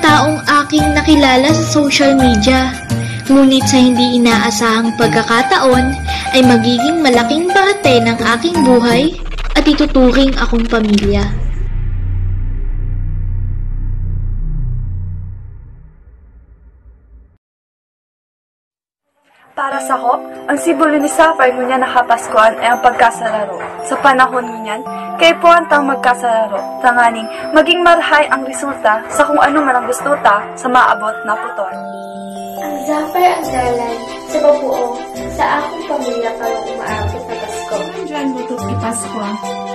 taong aking nakilala sa social media. Ngunit sa hindi inaasahang pagkakataon ay magiging malaking parte ng aking buhay at ituturing akong pamilya. Para sa ko, ang simbolo ni Sapphire ngunya nakapaskuan ay ang pagkasalaro. Sa panahon ngunyan, kay po ang tang magkasalaro, tanganing maging marhay ang resulta sa kung ano man ang gusto ta sa maabot na puton. Ang Sapphire ang dalan sa pabuo sa akong pamilya para umaabot na Pasko. Diyan mo ito ipaskwa.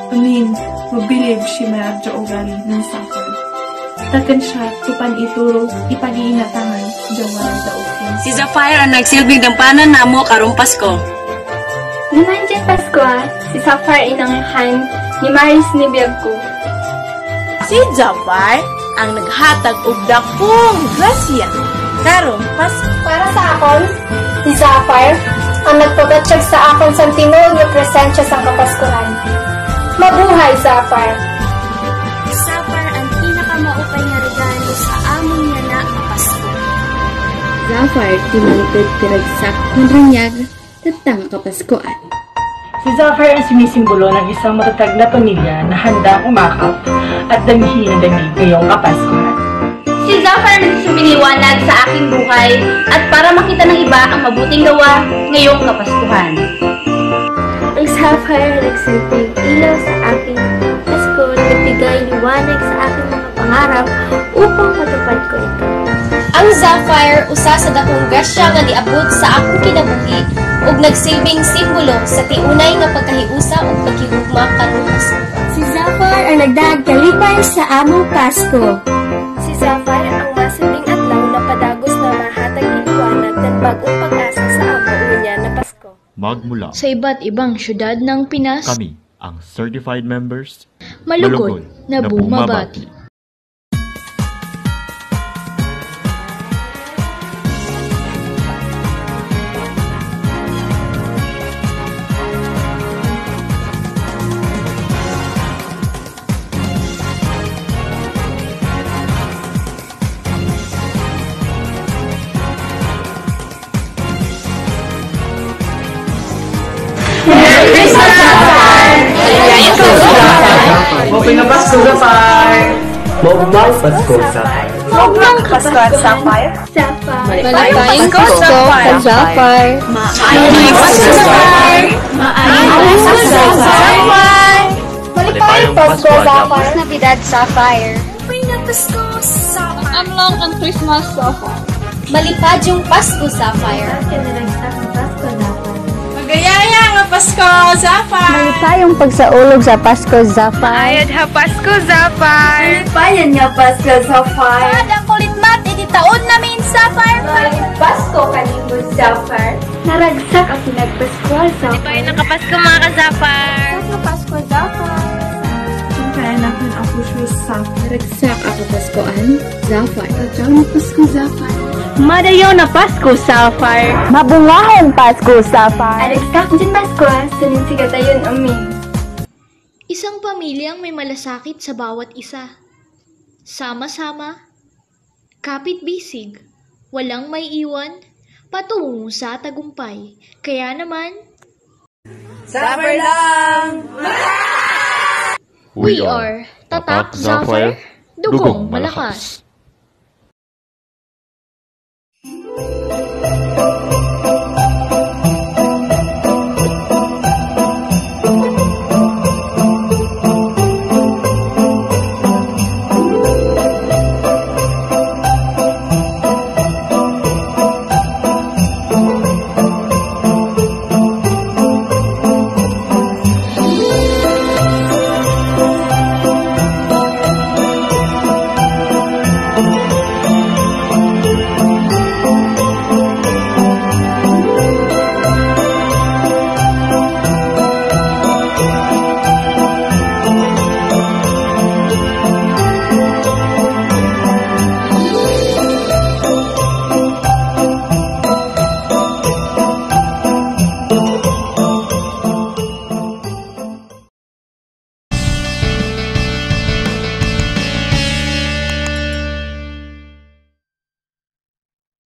Mabilib siya maradyo ugali ng Sapphire. Takan siya, tupan ituro, ipag-iinatangan, gawa ng daupin. Si Sapphire ang nagsilbing dampanan namo karong Pasko. Naman dyan Pasko, si Sapphire inanghan ni Maris ni Biagko. Si Sapphire ang naghatag og dakong grasya karong Pasko. Para sa akon, si Sapphire ang nagpagatsyag sa akon sa tinuod nga presensya sa Kapaskuhan. Mabuhay, Sapphire! Sapphire ang pinakamaupay nga regalo sa among nga na Pasko. Sapphire timangtod tiragsak ng ranyag tatang Kapaskuan. Si Sapphire ang sumisimbolo ng isang matatag na pamilya na handa umakap at damhi ng damig ngayong Kapaskuhan. Si Sapphire ang sumiliwanag sa aking buhay at para makita ng iba ang mabuting gawa ngayong Kapaskuhan. Ang Sapphire nagsilbing ilaw sa aking Pasko, nagbigay liwanag sa aking mga pangarap upang matupad ko ito. Ang Sapphire usa sa dakong grasya nga niabot sa akong kinabuhi ug nagsilbing simbolo sa tiunay nga pagkahiusa ug paghigugma karong Pasko. Si Sapphire ang nagdaag kalipay sa among Pasko. Si Sapphire ang masilbing adlaw na padagos na mahatag liwanag ng bagong pag-asa sa among unya na Pasko. Magmula Sa iba't ibang syudad ng Pinas, kami ang certified members malugod na bumabati. Moping na Pasko, Sapphire! Mopang Pasko, Sapphire! Mopang Pasko at Sapphire? Maligayang Pasko sa Sapphire. Maayong Pasko, Sapphire! Maayong Pasko, Sapphire! Maligayang Pasko, Sapphire! Navidad Sapphire. May na Pasko, Sapphire! Amlong ang Christmas Sapphire. Malipad yung Pasko Sapphire. Magayaya nga Pasko, Sapphire! Malipayong pagsaulog sa Pasko Sapphire. Ayad ha Pasko, Sapphire! Payan nga Pasko, Sapphire! Ang kulit mat, taon namin Sapphire. Pasko kalimod, Sapphire! Naragsak ang pinagpaskual Sapphire. Di ba yung nakapasko mga ka-Sapphire? Pasko, Sapphire! Kaya naman ako siya Sapphire. Naragsak ako Paskuan, Sapphire. Radyo na Pasko, Sapphire. Madayo na Pasko, Sapphire! Mabungahon Pasko, Sapphire! Aragsak dyan Pasko, sunin si Gatayon amin. Isang pamilyang may malasakit sa bawat isa. Sama-sama, kapit-bisig, walang may iwan, patungo sa tagumpay. Kaya naman, Sapphire lang! we are Tatak Sapphire, dugong malakas.